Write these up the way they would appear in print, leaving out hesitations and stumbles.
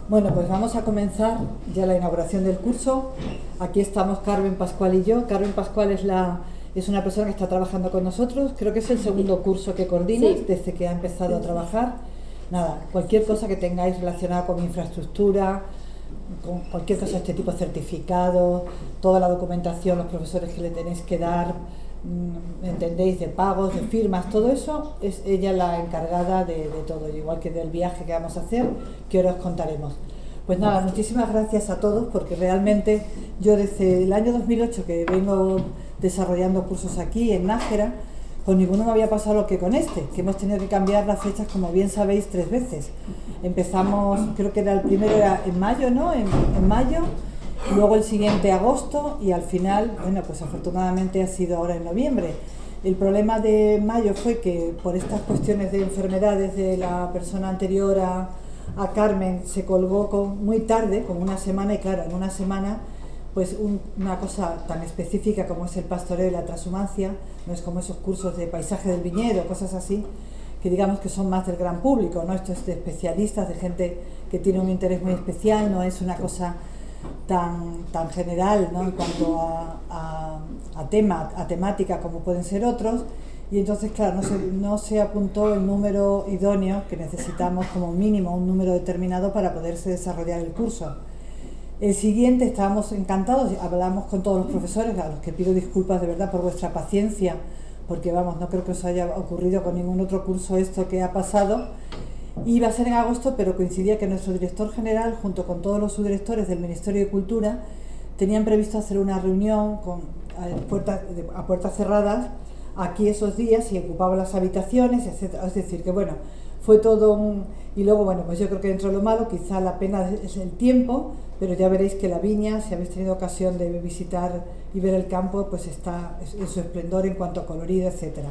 Bueno, pues vamos a comenzar ya la inauguración del curso. Aquí estamos Carmen Pascual y yo. Carmen Pascual es una persona que está trabajando con nosotros. Creo que es el segundo curso que coordinas, sí, desde que ha empezado a trabajar. Nada, cualquier cosa que tengáis relacionada con infraestructura, con cualquier cosa de este tipo, certificados, toda la documentación, los profesores que le tenéis que dar, entendéis, de pagos, de firmas, todo eso es ella la encargada de todo, igual que del viaje que vamos a hacer, que ahora os contaremos. Pues nada, muchísimas gracias a todos, porque realmente yo desde el año 2008 que vengo desarrollando cursos aquí en Nájera, con ninguno me había pasado lo que con este, que hemos tenido que cambiar las fechas, como bien sabéis, 3 veces. Empezamos, creo que era el primero era en mayo, ¿no? En mayo, luego el siguiente agosto y al final, bueno, pues afortunadamente ha sido ahora en noviembre. El problema de mayo fue que por estas cuestiones de enfermedades de la persona anterior a Carmen se colgó muy tarde, como una semana, y claro, en una semana pues una cosa tan específica como es el pastoreo y la transhumancia, no es como esos cursos de paisaje del viñedo, cosas así, que digamos que son más del gran público, ¿no? Esto es de especialistas, de gente que tiene un interés muy especial, no es una cosa tan general, ¿no? En cuanto a temática como pueden ser otros, y entonces claro, no se apuntó el número idóneo que necesitamos, como mínimo un número determinado para poderse desarrollar el curso. El siguiente, estábamos encantados, hablamos con todos los profesores, a los que pido disculpas de verdad por vuestra paciencia, porque vamos, no creo que os haya ocurrido con ningún otro curso esto que ha pasado. Iba a ser en agosto, pero coincidía que nuestro director general, junto con todos los subdirectores del Ministerio de Cultura, tenían previsto hacer una reunión a puertas cerradas aquí esos días, y ocupaban las habitaciones, etc. Es decir, que bueno, fue todo y luego, bueno, pues yo creo que dentro de lo malo, quizá la pena es el tiempo, pero ya veréis que la viña, si habéis tenido ocasión de visitar y ver el campo, pues está en su esplendor en cuanto a colorido, etc.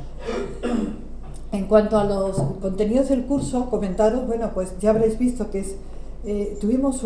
En cuanto a los contenidos del curso, comentaros, bueno, pues ya habréis visto que tuvimos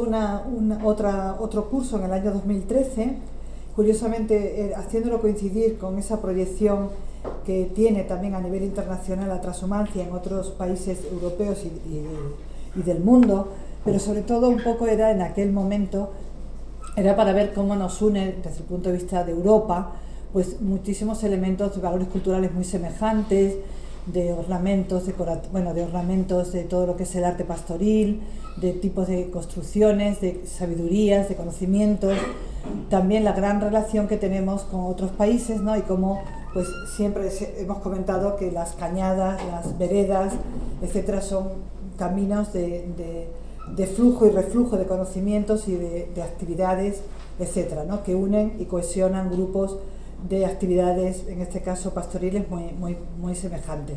otro curso en el año 2013, curiosamente haciéndolo coincidir con esa proyección que tiene también a nivel internacional la transhumancia en otros países europeos y del mundo, pero sobre todo un poco era en aquel momento, era para ver cómo nos une desde el punto de vista de Europa, pues muchísimos elementos de valores culturales muy semejantes, de ornamentos, de ornamentos de todo lo que es el arte pastoril, de tipos de construcciones, de sabidurías, de conocimientos, también la gran relación que tenemos con otros países, ¿no? Y cómo pues siempre hemos comentado que las cañadas, las veredas, etcétera, son caminos de flujo y reflujo de conocimientos y de actividades, etcétera, ¿no? Que unen y cohesionan grupos de actividades, en este caso pastoriles, muy semejantes.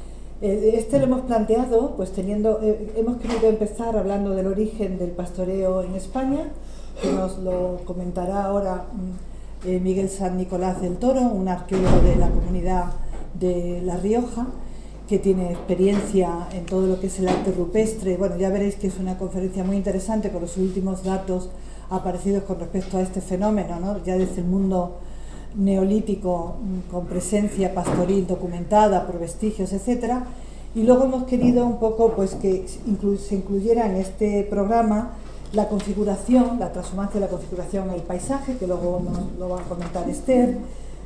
Lo hemos planteado, pues hemos querido empezar hablando del origen del pastoreo en España, que nos lo comentará ahora Miguel San Nicolás del Toro, un arqueólogo de la comunidad de La Rioja, que tiene experiencia en todo lo que es el arte rupestre. Bueno, ya veréis que es una conferencia muy interesante con los últimos datos aparecidos con respecto a este fenómeno, ¿no? Ya desde el mundo neolítico, con presencia pastoril documentada por vestigios, etcétera. Y luego hemos querido un poco pues que se incluyera en este programa la configuración, la transhumancia de la configuración en el paisaje, que luego nos lo va a comentar Esther,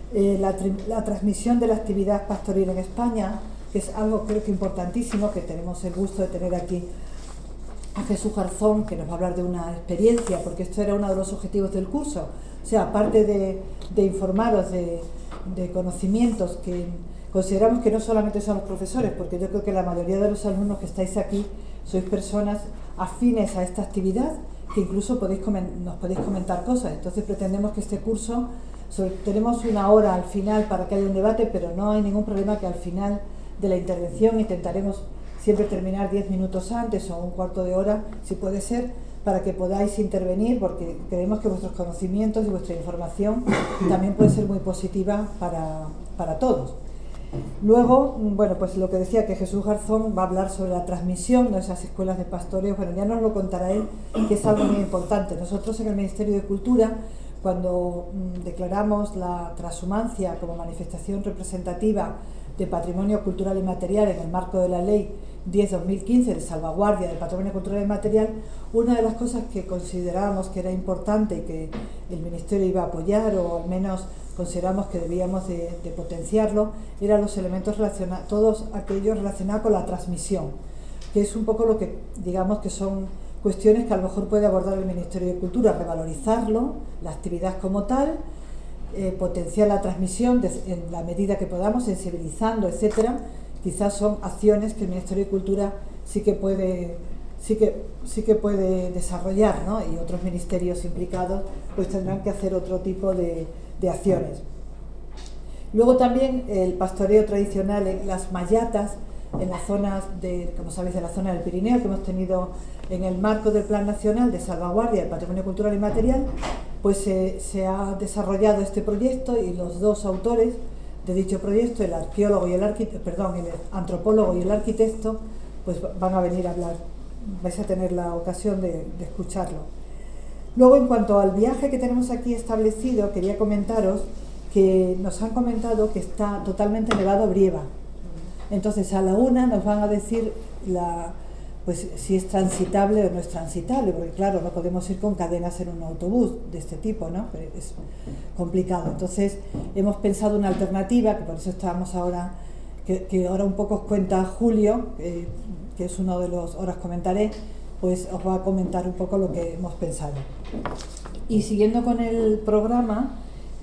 la transmisión de la actividad pastoril en España, que es algo creo que importantísimo, que tenemos el gusto de tener aquí a Jesús Garzón, que nos va a hablar de una experiencia, porque esto era uno de los objetivos del curso. O sea, aparte de informaros de conocimientos que consideramos que no solamente son los profesores, porque yo creo que la mayoría de los alumnos que estáis aquí sois personas afines a esta actividad, que incluso nos podéis comentar cosas. Entonces pretendemos que este curso, tenemos una hora al final para que haya un debate, pero no hay ningún problema que al final de la intervención intentaremos siempre terminar 10 minutos antes o un cuarto de hora, si puede ser, para que podáis intervenir, porque creemos que vuestros conocimientos y vuestra información también puede ser muy positiva para todos. Luego, bueno, pues lo que decía, que Jesús Garzón va a hablar sobre la transmisión de esas escuelas de pastoreo. Bueno, ya nos lo contará él, que es algo muy importante. Nosotros en el Ministerio de Cultura, cuando declaramos la transhumancia como manifestación representativa de patrimonio cultural y material en el marco de la Ley 10/2015 de salvaguardia del patrimonio cultural y material, una de las cosas que considerábamos que era importante y que el Ministerio iba a apoyar, o al menos consideramos que debíamos de potenciarlo, eran los elementos relacionados, todos aquellos relacionados con la transmisión, que es un poco lo que, digamos, que son cuestiones que a lo mejor puede abordar el Ministerio de Cultura: revalorizarlo, la actividad como tal, potenciar la transmisión en la medida que podamos, sensibilizando, etcétera. Quizás son acciones que el Ministerio de Cultura sí que puede desarrollar, ¿no? Y otros ministerios implicados pues tendrán que hacer otro tipo de acciones. Luego también el pastoreo tradicional en las mayatas, en las zonas como sabéis, de la zona del Pirineo, que hemos tenido en el marco del Plan Nacional de Salvaguardia del Patrimonio Cultural y Material, pues se ha desarrollado este proyecto, y los dos autores de dicho proyecto, el arqueólogo y el antropólogo y el arquitecto, pues van a venir a hablar. Vais a tener la ocasión de escucharlo. Luego, en cuanto al viaje que tenemos aquí establecido, quería comentaros que nos han comentado que está totalmente nevado Brieva. Entonces, a la 1 nos van a decir pues si es transitable o no es transitable, porque claro, no podemos ir con cadenas en un autobús de este tipo, ¿no? Es complicado. Entonces hemos pensado una alternativa, que por eso estábamos ahora, que ahora un poco os cuenta Julio, que es uno de los, ahora os comentaré, pues os va a comentar un poco lo que hemos pensado. Y siguiendo con el programa,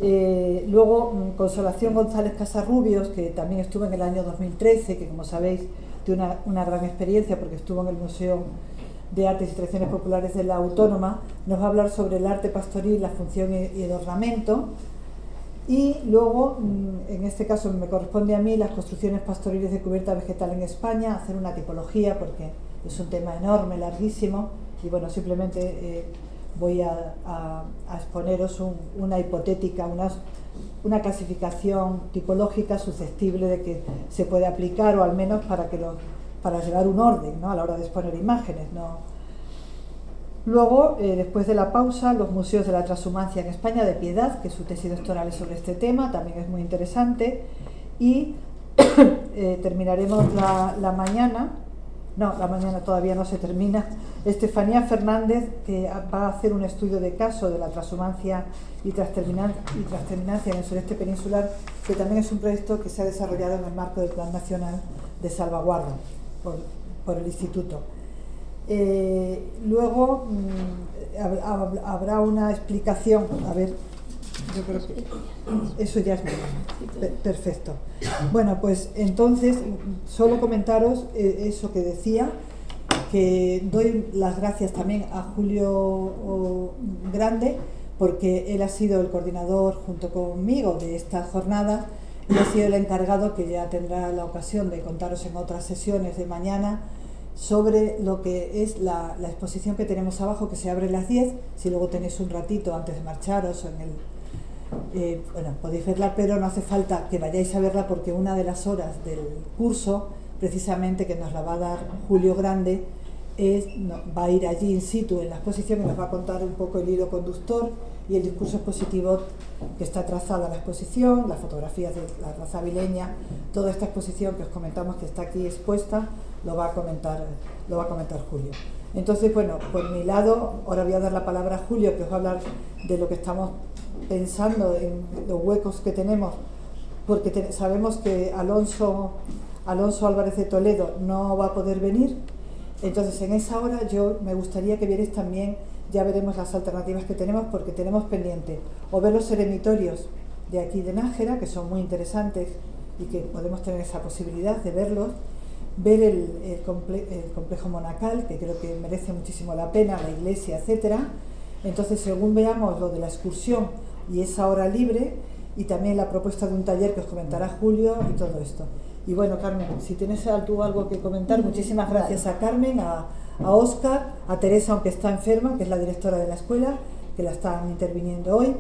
luego Consolación González Casarrubios, que también estuvo en el año 2013, que como sabéis una gran experiencia porque estuvo en el Museo de Artes y Tradiciones Populares de la Autónoma, nos va a hablar sobre el arte pastoril, la función y el ornamento. Y luego, en este caso me corresponde a mí, las construcciones pastoriles de cubierta vegetal en España, hacer una tipología porque es un tema enorme, larguísimo, y bueno, simplemente voy a exponeros una hipotética, una clasificación tipológica susceptible de que se puede aplicar, o al menos para llevar un orden, ¿no?, a la hora de exponer imágenes, ¿no? Luego, después de la pausa, los museos de la transhumancia en España, de Piedad, que su tesis doctoral es sobre este tema, también es muy interesante. Y terminaremos la mañana. No, la mañana todavía no se termina. Estefanía Fernández, que va a hacer un estudio de caso de la transhumancia y transterminancia en el sureste peninsular, que también es un proyecto que se ha desarrollado en el marco del Plan Nacional de Salvaguardia por el Instituto. Luego habrá una explicación, a ver, yo creo que eso ya es perfecto. Bueno, pues entonces solo comentaros eso que decía, que doy las gracias también a Julio Grande, porque él ha sido el coordinador junto conmigo de esta jornada, y ha sido el encargado, que ya tendrá la ocasión de contaros en otras sesiones de mañana, sobre lo que es la exposición que tenemos abajo, que se abre a las 10, si luego tenéis un ratito antes de marcharos, o bueno, podéis verla, pero no hace falta que vayáis a verla, porque una de las horas del curso, precisamente, que nos la va a dar Julio Grande, va a ir allí in situ en la exposición y nos va a contar un poco el hilo conductor y el discurso expositivo que está trazada en la exposición, las fotografías de la raza avileña, toda esta exposición que os comentamos que está aquí expuesta, lo va a comentar Julio. Entonces, bueno, por mi lado, ahora voy a dar la palabra a Julio, que os va a hablar de lo que estamos pensando, en los huecos que tenemos, porque sabemos que Alonso Álvarez de Toledo no va a poder venir. Entonces, en esa hora me gustaría que vierais también, ya veremos las alternativas que tenemos, porque tenemos pendiente o ver los eremitorios de aquí de Nájera, que son muy interesantes y que podemos tener esa posibilidad de verlos, ver el complejo monacal, que creo que merece muchísimo la pena, la iglesia, etcétera. Entonces, según veamos lo de la excursión y esa hora libre, y también la propuesta de un taller que os comentará Julio y todo esto. Y bueno, Carmen, si tienes tú algo que comentar, muchísimas gracias a Carmen, a Óscar, a Teresa, aunque está enferma, que es la directora de la escuela, que la están interviniendo hoy.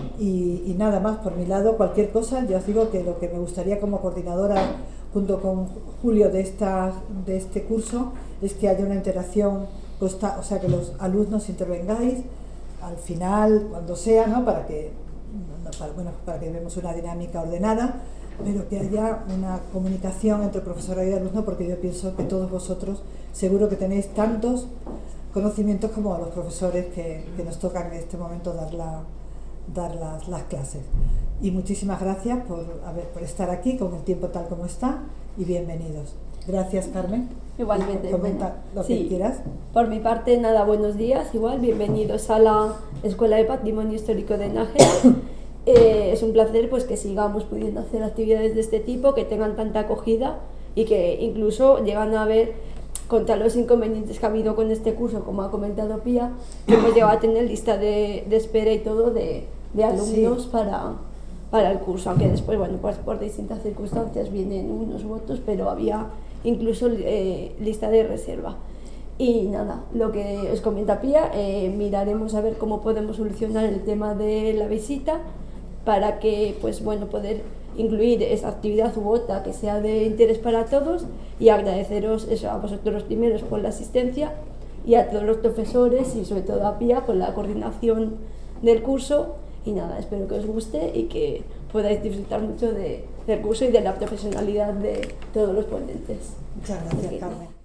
Y nada más por mi lado, cualquier cosa, ya os digo que lo que me gustaría como coordinadora junto con Julio de este curso es que haya una interacción, o sea, que los alumnos intervengáis al final, cuando sea, ¿no? Para que veamos una dinámica ordenada, pero que haya una comunicación entre profesora y alumno, porque yo pienso que todos vosotros seguro que tenéis tantos conocimientos como los profesores que nos tocan en este momento dar las clases. Y muchísimas gracias por estar aquí con el tiempo tal como está, y bienvenidos. Gracias, Carmen. Igualmente. Comenta lo que quieras. Por mi parte, nada, buenos días. Igual, bienvenidos a la Escuela de Patrimonio Histórico de Nájera. Es un placer pues que sigamos pudiendo hacer actividades de este tipo, que tengan tanta acogida y que incluso llegan a ver, contra los inconvenientes que ha habido con este curso, como ha comentado Pía, que hemos llegado a tener lista de espera y todo de alumnos sí, para el curso, aunque después, bueno, pues por distintas circunstancias vienen unos votos, pero había incluso lista de reserva. Y nada, lo que os comenta Pía, miraremos a ver cómo podemos solucionar el tema de la visita para que, pues bueno, poder incluir esa actividad u otra que sea de interés para todos, y agradeceros eso a vosotros los primeros por la asistencia y a todos los profesores y sobre todo a Pía por la coordinación del curso. Y nada, espero que os guste y que podáis disfrutar mucho del curso y de la profesionalidad de todos los ponentes. Muchas gracias, Carmen.